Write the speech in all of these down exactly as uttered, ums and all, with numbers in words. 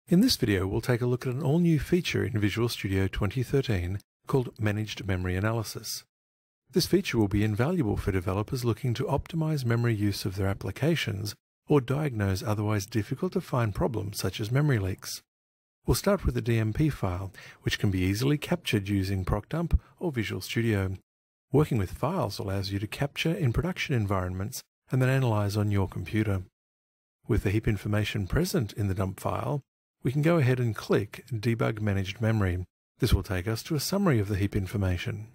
In this video, we'll take a look at an all-new feature in Visual Studio twenty thirteen called Managed Memory Analysis. This feature will be invaluable for developers looking to optimize memory use of their applications or diagnose otherwise difficult-to-find problems such as memory leaks. We'll start with a D M P file, which can be easily captured using ProcDump or Visual Studio. Working with files allows you to capture in production environments and then analyze on your computer. With the heap information present in the dump file, we can go ahead and click Debug Managed Memory. This will take us to a summary of the heap information.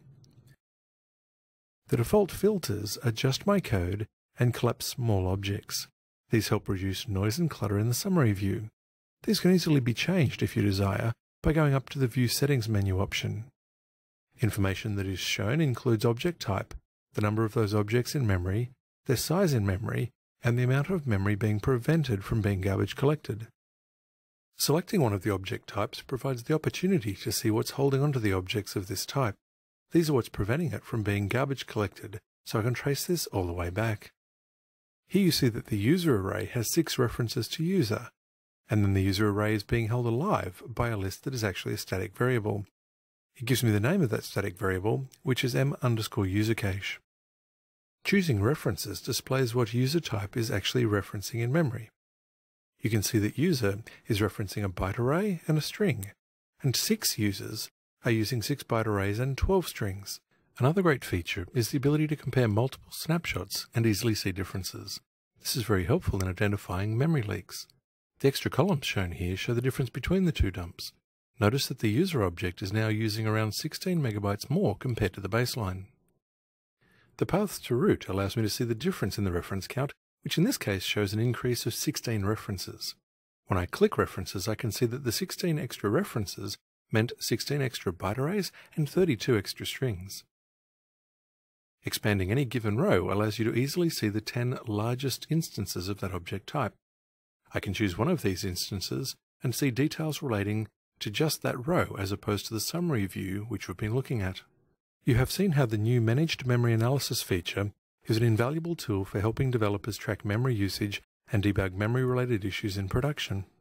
The default filters are Just My Code and Collapse Small Objects. These help reduce noise and clutter in the summary view. These can easily be changed if you desire by going up to the View Settings menu option. Information that is shown includes object type, the number of those objects in memory, their size in memory, and the amount of memory being prevented from being garbage collected. Selecting one of the object types provides the opportunity to see what's holding onto the objects of this type. These are what's preventing it from being garbage collected, so I can trace this all the way back. Here you see that the user array has six references to user, and then the user array is being held alive by a list that is actually a static variable. It gives me the name of that static variable, which is m underscore user cache. Choosing references displays what user type is actually referencing in memory. You can see that user is referencing a byte array and a string, and six users are using six byte arrays and twelve strings. Another great feature is the ability to compare multiple snapshots and easily see differences. This is very helpful in identifying memory leaks. The extra columns shown here show the difference between the two dumps. Notice that the user object is now using around sixteen megabytes more compared to the baseline. The paths to root allows me to see the difference in the reference count, which in this case shows an increase of sixteen references. When I click references, I can see that the sixteen extra references meant sixteen extra byte arrays and thirty-two extra strings. Expanding any given row allows you to easily see the ten largest instances of that object type. I can choose one of these instances and see details relating to just that row as opposed to the summary view which we've been looking at. You have seen how the new Managed Memory Analysis feature is an invaluable tool for helping developers track memory usage and debug memory-related issues in production.